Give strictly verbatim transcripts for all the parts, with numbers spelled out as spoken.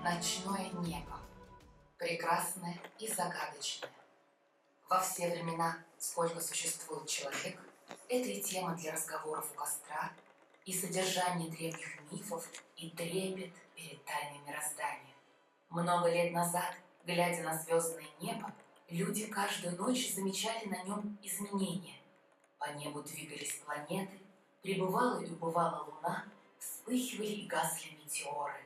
Ночное небо. Прекрасное и загадочное. Во все времена, сколько существует человек, это и тема для разговоров у костра, и содержание древних мифов, и трепет перед тайной мироздания. Много лет назад, глядя на звездное небо, люди каждую ночь замечали на нем изменения. По небу двигались планеты, прибывала и убывала луна, вспыхивали и гасли метеоры.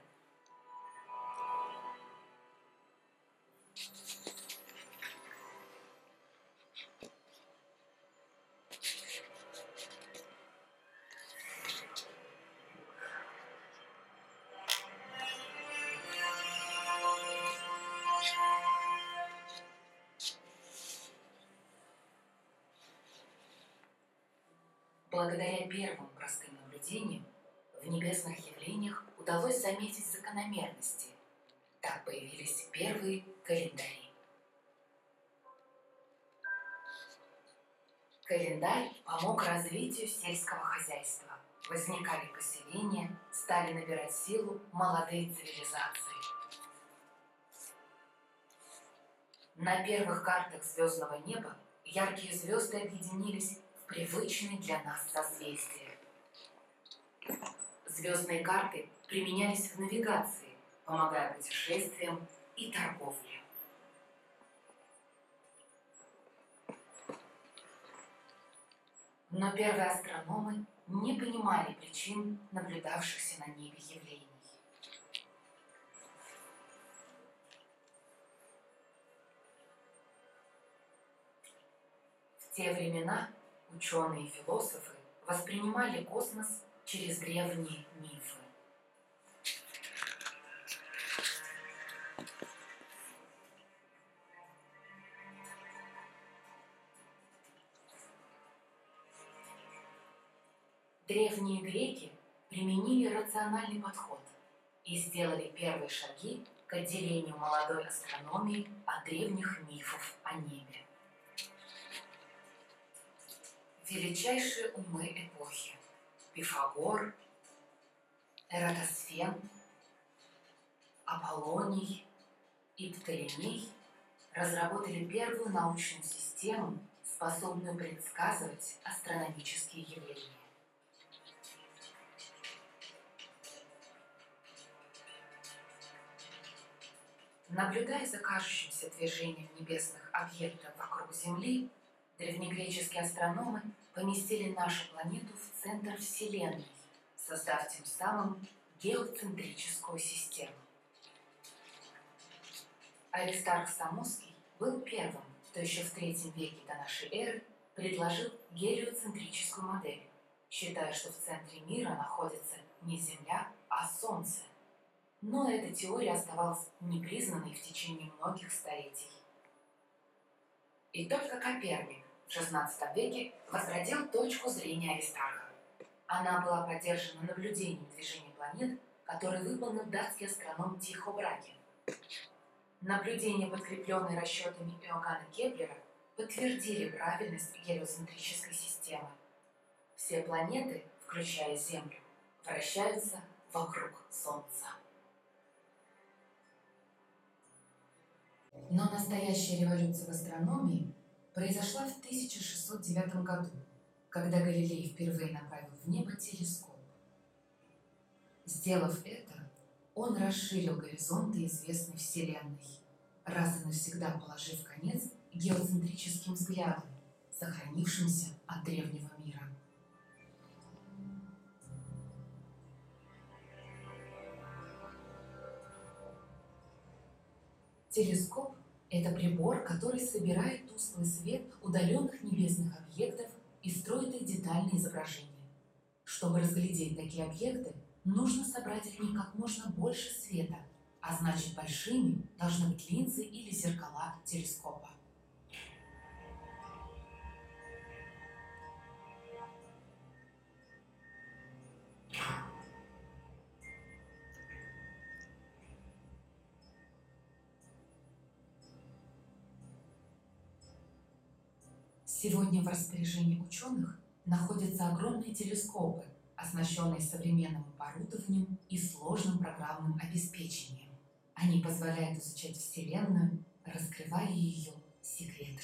Благодаря первым простым наблюдениям в небесных явлениях удалось заметить закономерности. Так появились первые календари. Календарь помог развитию сельского хозяйства. Возникали поселения, стали набирать силу молодые цивилизации. На первых картах звездного неба яркие звезды объединились в привычные для нас созвездия. Звездные карты применялись в навигации, помогая путешествиям и торговле. Но первые астрономы не понимали причин наблюдавшихся на небе явлений. В те времена ученые и философы воспринимали космос через древние мифы. Древние греки применили рациональный подход и сделали первые шаги к отделению молодой астрономии от древних мифов о небе. Величайшие умы эпохи – Пифагор, Эратосфен, Аполлоний и Птолемей – разработали первую научную систему, способную предсказывать астрономические явления. Наблюдая за кажущимся движением небесных объектов вокруг Земли, древнегреческие астрономы поместили нашу планету в центр Вселенной, создав тем самым геоцентрическую систему. Аристарх Самосский был первым, кто еще в третьем веке до нашей эры предложил гелиоцентрическую модель, считая, что в центре мира находится не Земля, а Солнце. Но эта теория оставалась непризнанной в течение многих столетий. И только Коперник в шестнадцатом веке возродил точку зрения Аристарха. Она была поддержана наблюдением движения планет, который выполнил датский астроном Тихо Браге. Наблюдения, подкрепленные расчетами Иоганна Кеплера, подтвердили правильность гелиоцентрической системы. Все планеты, включая Землю, вращаются вокруг Солнца. Но настоящая революция в астрономии произошла в тысяча шестьсот девятом году, когда Галилей впервые направил в небо телескоп. Сделав это, он расширил горизонты известной Вселенной, раз и навсегда положив конец геоцентрическим взглядам, сохранившимся от древнего мира. Телескоп – это прибор, который собирает тусклый свет удаленных небесных объектов и строит их детальные изображения. Чтобы разглядеть такие объекты, нужно собрать от них как можно больше света, а значит, большими должны быть линзы или зеркала телескопа. Сегодня в распоряжении ученых находятся огромные телескопы, оснащенные современным оборудованием и сложным программным обеспечением. Они позволяют изучать Вселенную, раскрывая ее секреты.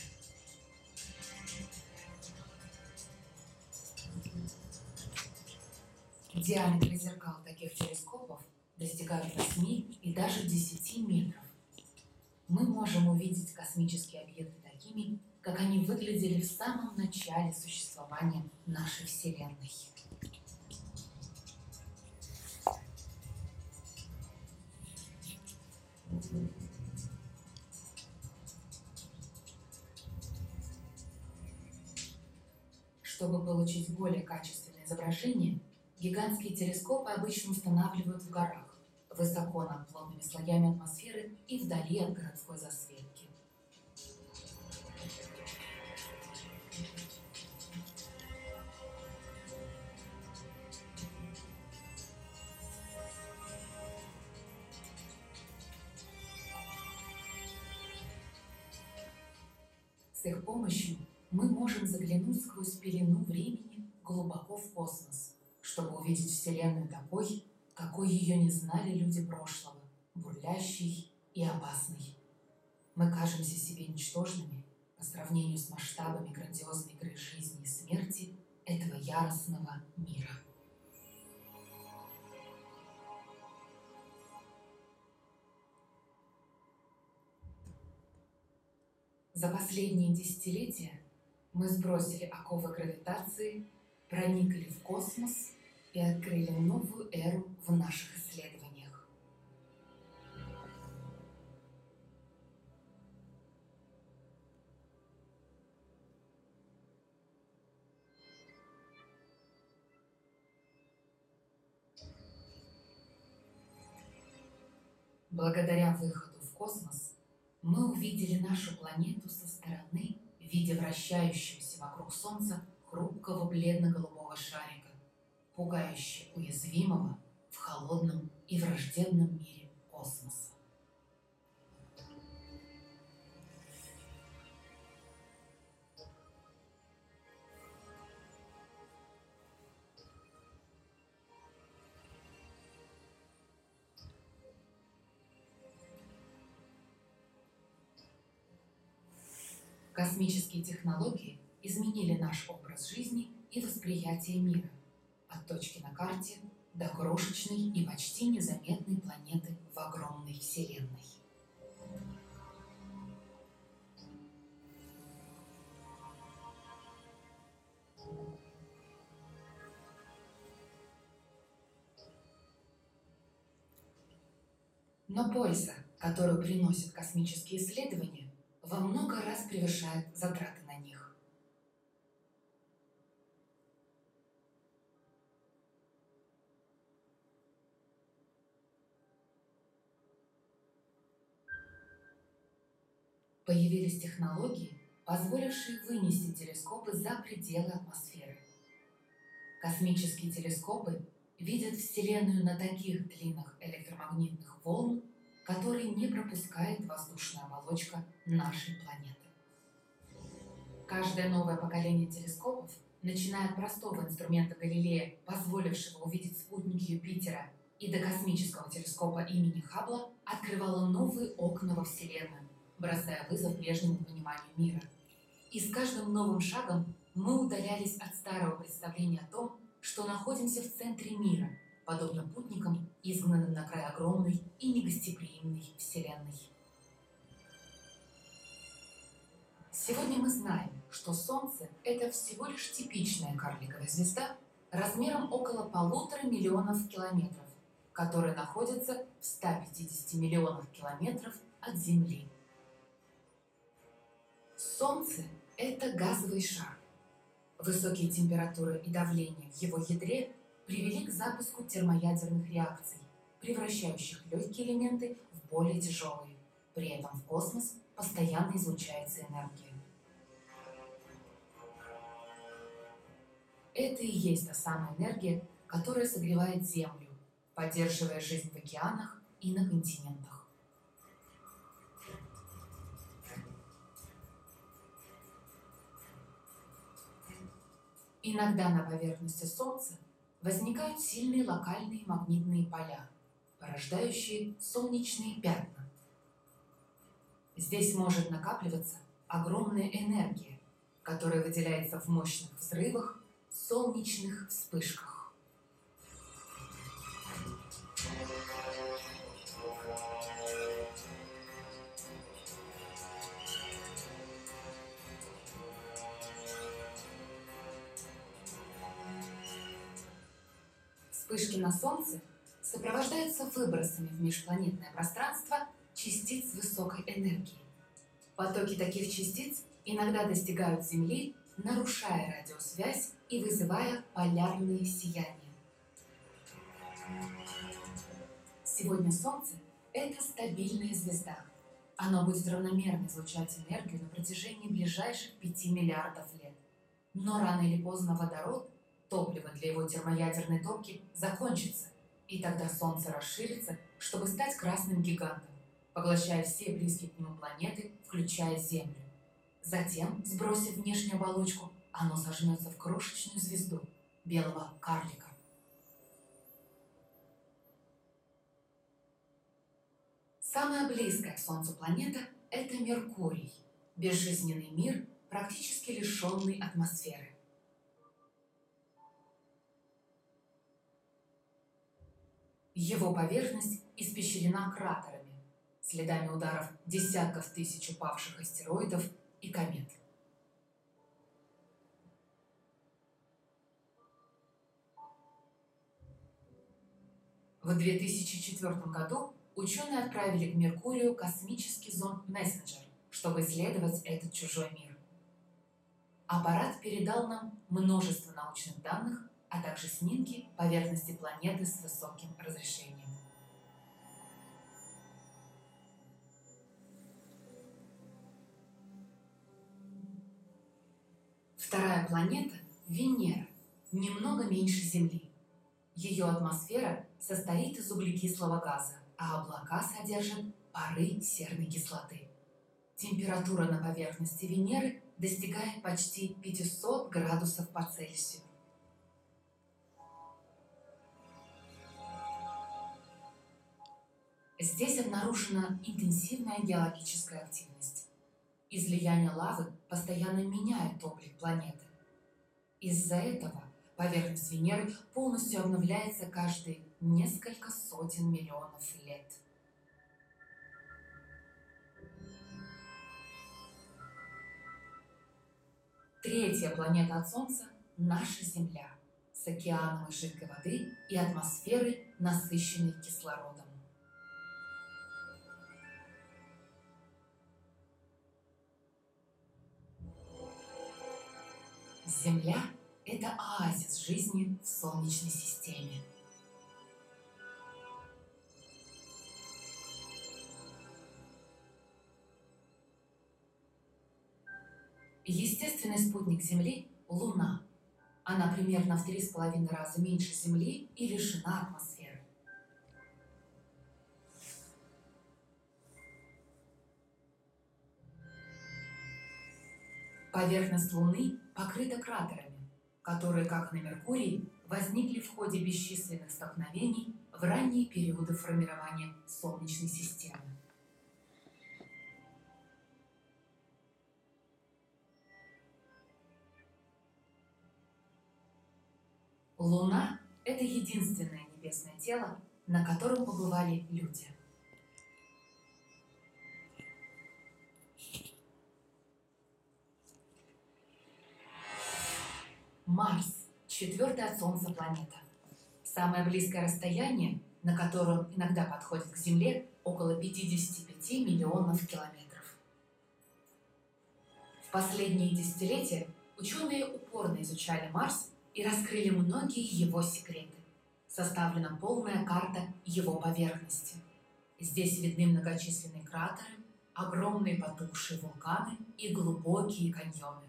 Диаметры зеркал таких телескопов достигают восьми и даже десяти метров. Мы можем увидеть космические объекты такими, как они выглядели в самом начале существования нашей Вселенной. Чтобы получить более качественное изображение, гигантские телескопы обычно устанавливают в горах, высоко над плотными слоями атмосферы и вдали от городской засветки. С их помощью мы можем заглянуть сквозь пелену времени глубоко в космос, чтобы увидеть Вселенную такой, какой ее не знали люди прошлого, бурлящей и опасной. Мы кажемся себе ничтожными по сравнению с масштабами грандиозной игры жизни и смерти этого яростного мира. За последние десятилетия мы сбросили оковы гравитации, проникли в космос и открыли новую эру в наших исследованиях. Благодаря выходу в космос мы увидели нашу планету со стороны в виде вращающегося вокруг Солнца хрупкого бледно-голубого шарика, пугающе уязвимого в холодном и враждебном мире космоса. Космические технологии изменили наш образ жизни и восприятие мира, от точки на карте до крошечной и почти незаметной планеты в огромной Вселенной. Но польза, которую приносят космические исследования, во много раз превышает затраты на них. Появились технологии, позволившие вынести телескопы за пределы атмосферы. Космические телескопы видят Вселенную на таких длинных электромагнитных волн, которые не пропускает воздушная оболочка нашей планеты. Каждое новое поколение телескопов, начиная от простого инструмента Галилея, позволившего увидеть спутники Юпитера, и до космического телескопа имени Хаббла, открывало новые окна во Вселенную, бросая вызов прежнему пониманию мира. И с каждым новым шагом мы удалялись от старого представления о том, что находимся в центре мира, подобно путникам, изгнанным на край огромной и негостеприимной Вселенной. Сегодня мы знаем, что Солнце – это всего лишь типичная карликовая звезда размером около полутора миллионов километров, которая находится в ста пятидесяти миллионах километров от Земли. Солнце – это газовый шар. Высокие температуры и давление в его ядре привели к запуску термоядерных реакций, превращающих легкие элементы в более тяжелые. При этом в космос постоянно излучается энергия. Это и есть та самая энергия, которая согревает Землю, поддерживая жизнь в океанах и на континентах. Иногда на поверхности Солнца возникают сильные локальные магнитные поля, порождающие солнечные пятна, Здесь может накапливаться огромная энергия, которая выделяется в мощных взрывах, солнечных вспышках. Вспышки на Солнце сопровождаются выбросами в межпланетное пространство частиц высокой энергии. Потоки таких частиц иногда достигают Земли, нарушая радиосвязь и вызывая полярные сияния. Сегодня Солнце – это стабильная звезда. Оно будет равномерно излучать энергию на протяжении ближайших пяти миллиардов лет. Но рано или поздно водород, топливо для его термоядерной топки, закончится, и тогда Солнце расширится, чтобы стать красным гигантом, поглощая все близкие к нему планеты, включая Землю. Затем, сбросив внешнюю оболочку, оно сожмется в крошечную звезду – белого карлика. Самая близкая к Солнцу планета – это Меркурий, безжизненный мир, практически лишенный атмосферы. Его поверхность испещрена кратерами, следами ударов десятков тысяч упавших астероидов и комет. В две тысячи четвёртом году ученые отправили к Меркурию космический зонд Мессенджер, чтобы исследовать этот чужой мир. Аппарат передал нам множество научных данных, а также снимки поверхности планеты с высоким разрешением. Вторая планета – Венера, немного меньше Земли. Ее атмосфера состоит из углекислого газа, а облака содержат пары серной кислоты. Температура на поверхности Венеры достигает почти пятисот градусов по Цельсию. Здесь обнаружена интенсивная геологическая активность. Излияния лавы постоянно меняют облик планеты. Из-за этого поверхность Венеры полностью обновляется каждые несколько сотен миллионов лет. Третья планета от Солнца – наша Земля, с океаном из жидкой воды и атмосферой, насыщенной кислородом. Земля – это оазис жизни в Солнечной системе. Естественный спутник Земли – Луна. Она примерно в три с половиной раза меньше Земли и лишена атмосферы. Поверхность Луны покрыта кратерами, которые, как на Меркурии, возникли в ходе бесчисленных столкновений в ранние периоды формирования Солнечной системы. Луна – это единственное небесное тело, на котором побывали люди. Марс – четвертая от Солнца планета. Самое близкое расстояние, на которое он иногда подходит к Земле, около пятидесяти пяти миллионов километров. В последние десятилетия ученые упорно изучали Марс и раскрыли многие его секреты. Составлена полная карта его поверхности. Здесь видны многочисленные кратеры, огромные потухшие вулканы и глубокие каньоны.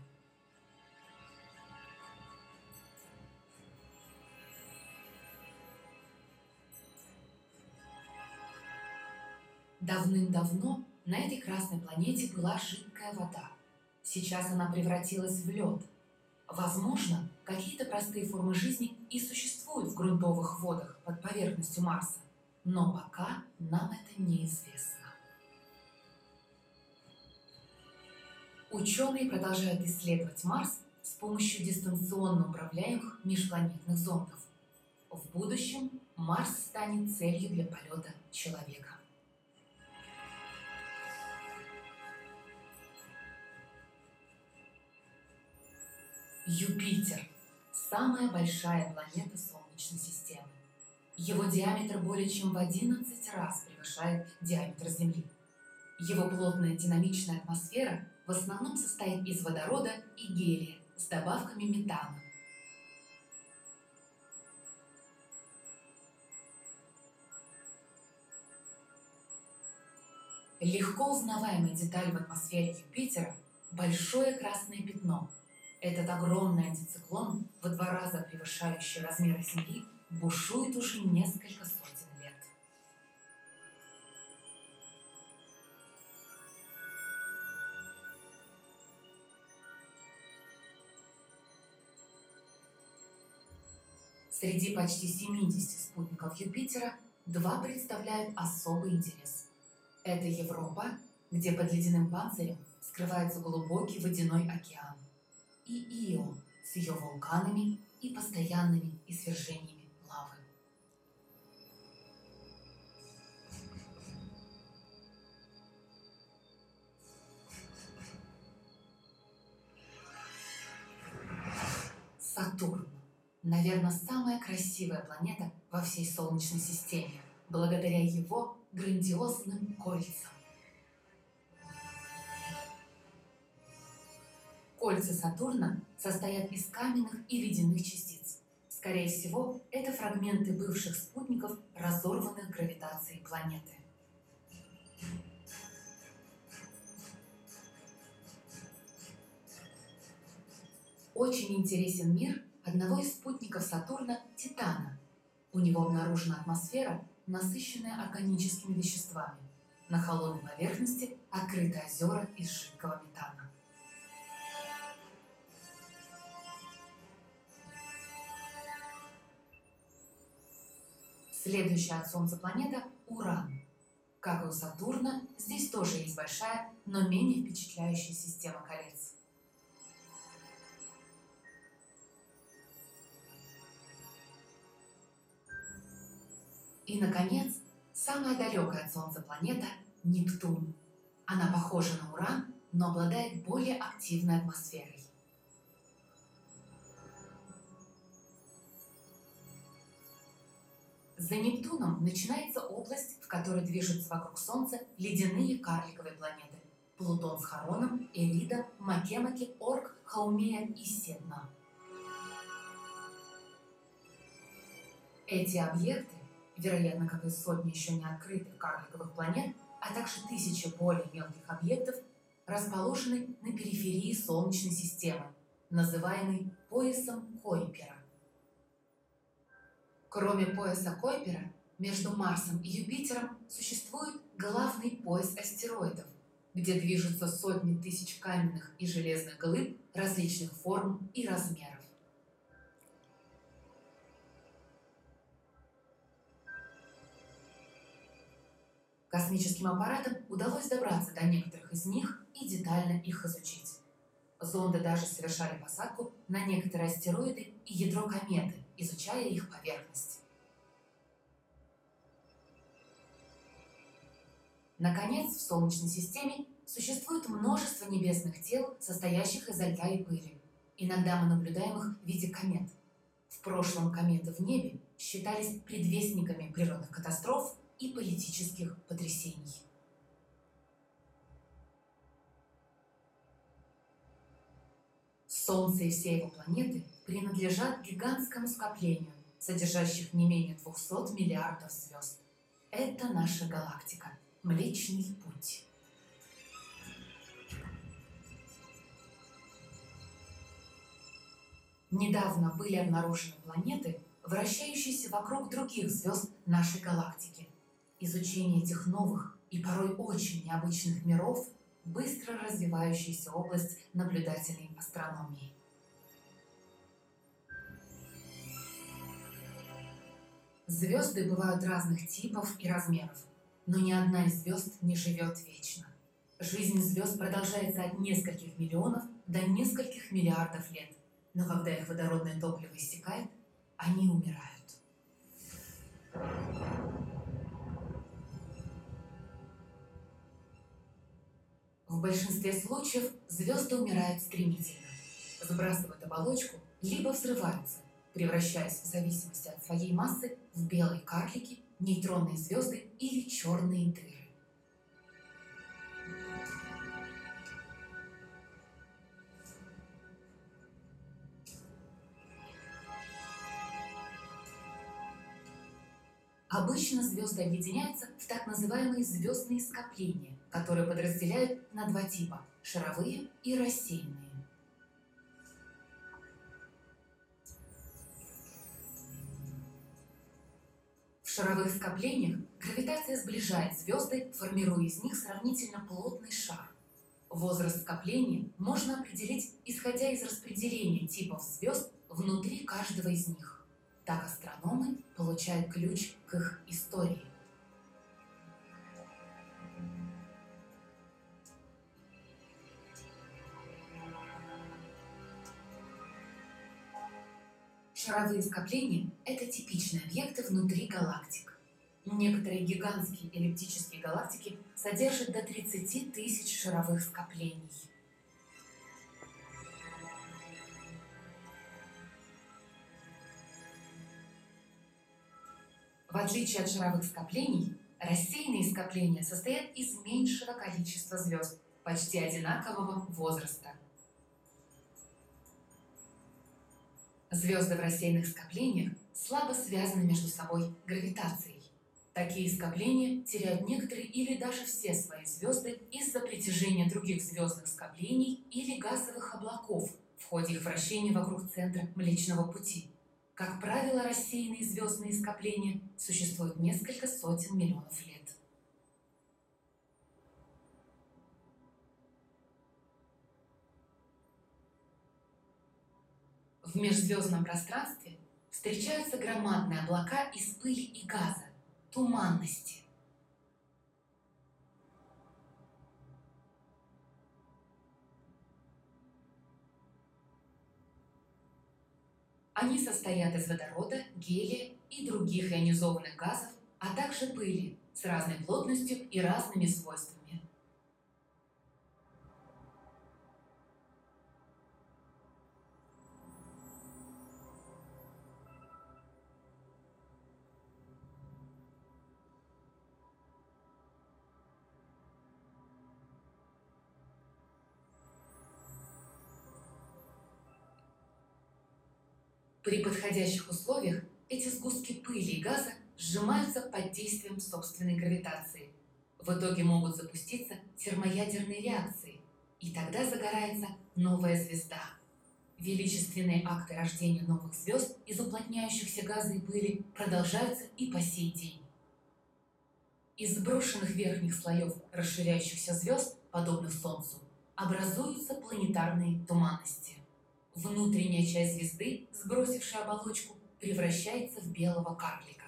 Давным-давно на этой красной планете была жидкая вода. Сейчас она превратилась в лед. Возможно, какие-то простые формы жизни и существуют в грунтовых водах под поверхностью Марса, но пока нам это неизвестно. Ученые продолжают исследовать Марс с помощью дистанционно управляемых межпланетных зондов. В будущем Марс станет целью для полета человека. Юпитер – самая большая планета Солнечной системы. Его диаметр более чем в одиннадцать раз превышает диаметр Земли. Его плотная динамичная атмосфера в основном состоит из водорода и гелия с добавками метана. Легко узнаваемая деталь в атмосфере Юпитера – большое красное пятно. Этот огромный антициклон, в два раза превышающий размеры Земли, бушует уже несколько сотен лет. Среди почти семидесяти спутников Юпитера два представляют особый интерес. Это Европа, где под ледяным панцирем скрывается глубокий водяной океан, и Ио с ее вулканами и постоянными извержениями лавы. Сатурн. Наверное, самая красивая планета во всей Солнечной системе, благодаря его грандиозным кольцам. Кольца Сатурна состоят из каменных и ледяных частиц. Скорее всего, это фрагменты бывших спутников, разорванных гравитацией планеты. Очень интересен мир одного из спутников Сатурна – Титана. У него обнаружена атмосфера, насыщенная органическими веществами. На холодной поверхности открыты озера из жидкого метана. Следующая от Солнца планета – Уран. Как и у Сатурна, здесь тоже есть большая, но менее впечатляющая система колец. И, наконец, самая далекая от Солнца планета – Нептун. Она похожа на Уран, но обладает более активной атмосферой. За Нептуном начинается область, в которой движутся вокруг Солнца ледяные карликовые планеты – Плутон с Хароном, Эридом, Макемаки, Орк, Хаумея и Седна. Эти объекты, вероятно, как и сотни еще не открытых карликовых планет, а также тысячи более мелких объектов, расположены на периферии Солнечной системы, называемой поясом Койпера. Кроме пояса Койпера, между Марсом и Юпитером существует главный пояс астероидов, где движутся сотни тысяч каменных и железных глыб различных форм и размеров. Космическим аппаратам удалось добраться до некоторых из них и детально их изучить. Зонды даже совершали посадку на некоторые астероиды и ядро кометы, изучая их поверхность. Наконец, в Солнечной системе существует множество небесных тел, состоящих изо льда и пыли. Иногда мы наблюдаем их в виде комет. В прошлом кометы в небе считались предвестниками природных катастроф и политических потрясений. Солнце и все его планеты принадлежат гигантскому скоплению, содержащих не менее двухсот миллиардов звезд. Это наша галактика – Млечный Путь. Недавно были обнаружены планеты, вращающиеся вокруг других звезд нашей галактики. Изучение этих новых и порой очень необычных миров – быстро развивающаяся область наблюдательной астрономии. Звезды бывают разных типов и размеров, но ни одна из звезд не живет вечно. Жизнь звезд продолжается от нескольких миллионов до нескольких миллиардов лет, но когда их водородное топливо иссякает, они умирают. В большинстве случаев звезды умирают стремительно, сбрасывают оболочку, либо взрываются, превращаясь в зависимости от своей массы в белые карлики, нейтронные звезды или черные дыры. Обычно звезды объединяются в так называемые звездные скопления, которые подразделяют на два типа – шаровые и рассеянные. В шаровых скоплениях гравитация сближает звезды, формируя из них сравнительно плотный шар. Возраст скопления можно определить, исходя из распределения типов звезд внутри каждого из них. Так астрономы получают ключ к их истории. Шаровые скопления – это типичные объекты внутри галактик. Некоторые гигантские эллиптические галактики содержат до тридцати тысяч шаровых скоплений. В отличие от шаровых скоплений, рассеянные скопления состоят из меньшего количества звезд, почти одинакового возраста. Звезды в рассеянных скоплениях слабо связаны между собой гравитацией. Такие скопления теряют некоторые или даже все свои звезды из-за притяжения других звездных скоплений или газовых облаков в ходе их вращения вокруг центра Млечного Пути. Как правило, рассеянные звездные скопления существуют несколько сотен миллионов лет. В межзвездном пространстве встречаются громадные облака из пыли и газа, туманности. Они состоят из водорода, гелия и других ионизованных газов, а также пыли с разной плотностью и разными свойствами. При подходящих условиях эти сгустки пыли и газа сжимаются под действием собственной гравитации. В итоге могут запуститься термоядерные реакции, и тогда загорается новая звезда. Величественные акты рождения новых звезд из уплотняющихся газа и пыли продолжаются и по сей день. Из сброшенных верхних слоев расширяющихся звезд, подобных Солнцу, образуются планетарные туманности. Внутренняя часть звезды, сбросившая оболочку, превращается в белого карлика.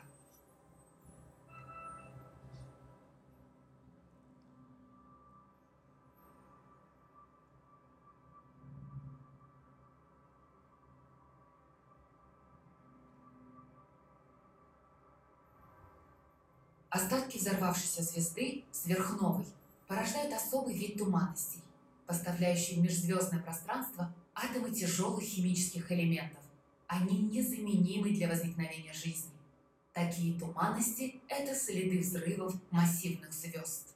Остатки взорвавшейся звезды, сверхновой, порождают особый вид туманностей, поставляющий в межзвездное пространство атомы тяжелых химических элементов. Они незаменимы для возникновения жизни. Такие туманности – это следы взрывов массивных звезд.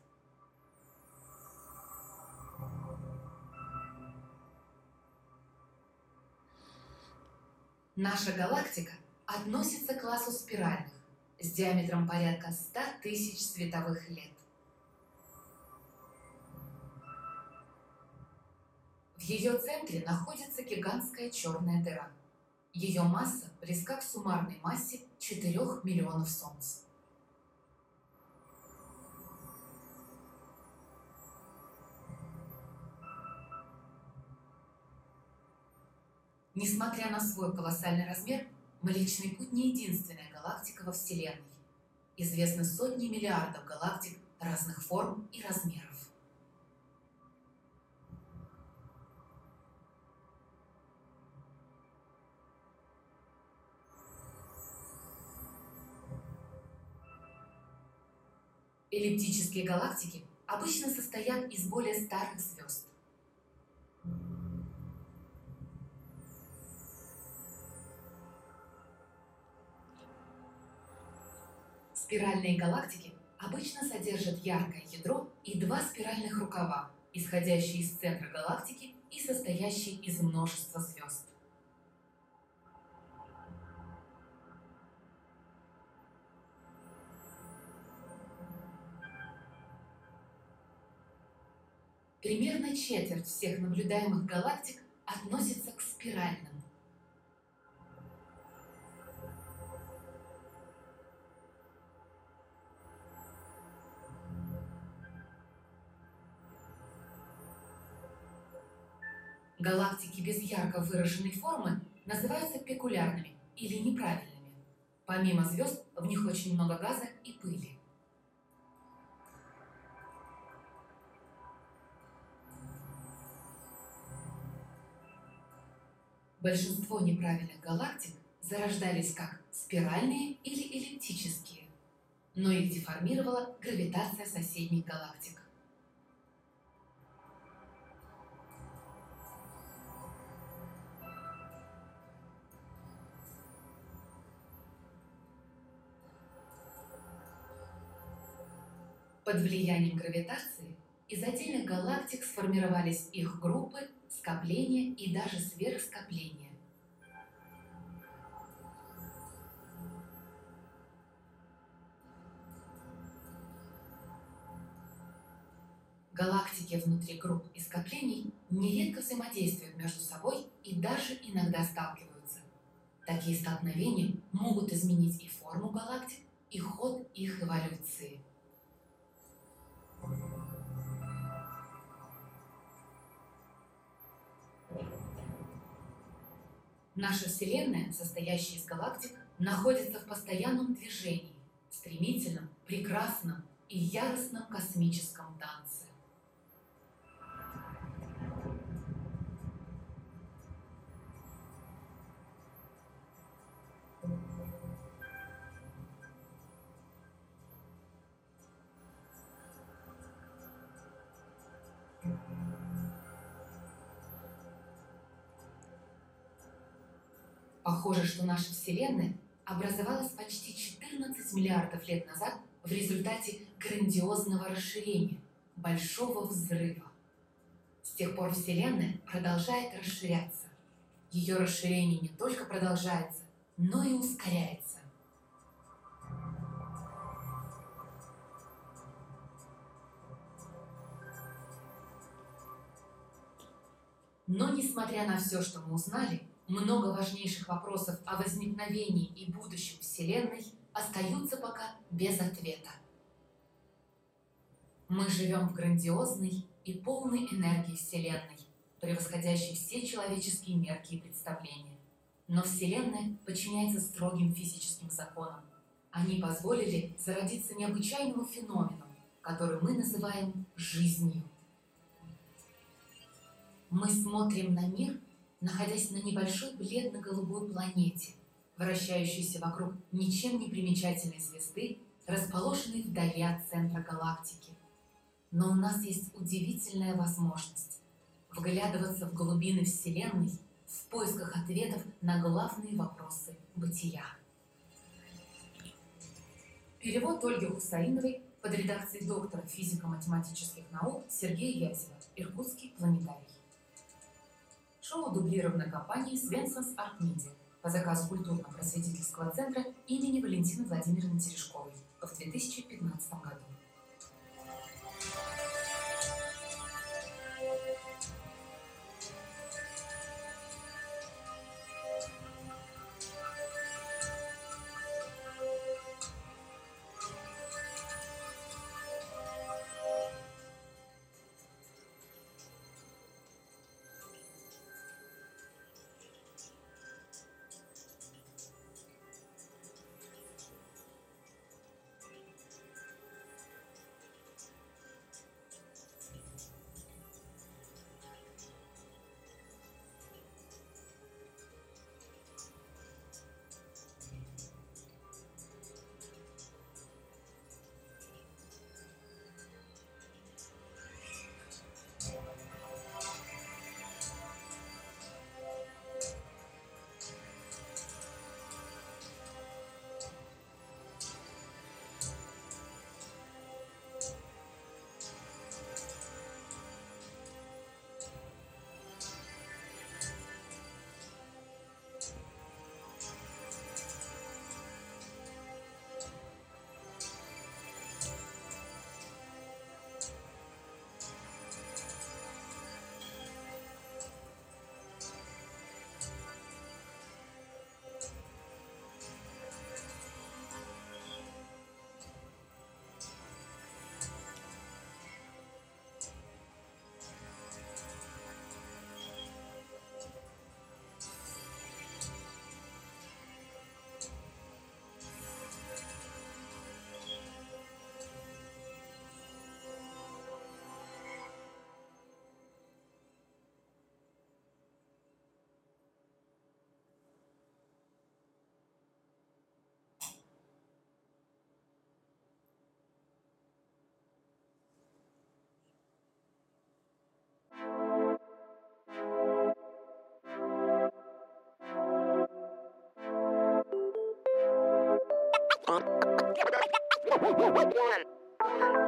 Наша галактика относится к классу спиральных с диаметром порядка ста тысяч световых лет. В ее центре находится гигантская черная дыра. Ее масса близка к суммарной массе четырёх миллионов Солнц. Несмотря на свой колоссальный размер, Млечный Путь не единственная галактика во Вселенной. Известны сотни миллиардов галактик разных форм и размеров. Эллиптические галактики обычно состоят из более старых звезд. Спиральные галактики обычно содержат яркое ядро и два спиральных рукава, исходящие из центра галактики и состоящие из множества звезд. Примерно четверть всех наблюдаемых галактик относится к спиральным. Галактики без ярко выраженной формы называются пекулярными или неправильными. Помимо звезд, в них очень много газа и пыли. Большинство неправильных галактик зарождались как спиральные или эллиптические, но их деформировала гравитация соседних галактик. Под влиянием гравитации из отдельных галактик сформировались их группы, скопления и даже сверхскопления. Галактики внутри групп и скоплений нередко взаимодействуют между собой и даже иногда сталкиваются. Такие столкновения могут изменить и форму галактик, и ход их эволюции. Наша Вселенная, состоящая из галактик, находится в постоянном движении, стремительном, прекрасном и яростном космическом танце. Похоже, что наша Вселенная образовалась почти четырнадцать миллиардов лет назад в результате грандиозного расширения, большого взрыва. С тех пор Вселенная продолжает расширяться. Ее расширение не только продолжается, но и ускоряется. Но несмотря на все, что мы узнали, много важнейших вопросов о возникновении и будущем Вселенной остаются пока без ответа. Мы живем в грандиозной и полной энергии Вселенной, превосходящей все человеческие мерки и представления. Но Вселенная подчиняется строгим физическим законам. Они позволили зародиться необычайному феномену, который мы называем жизнью. Мы смотрим на мир, находясь на небольшой бледно-голубой планете, вращающейся вокруг ничем не примечательной звезды, расположенной вдали от центра галактики. Но у нас есть удивительная возможность вглядываться в глубины Вселенной в поисках ответов на главные вопросы бытия. Перевод Ольги Хусаиновой под редакцией доктора физико-математических наук Сергея Язева, Иркутский планетарий. Шоу дублировано компанией Свенсонс Арт Медиа по заказу культурно-просветительского центра имени Валентины Владимировны Терешковой в две тысячи пятнадцатом году. One.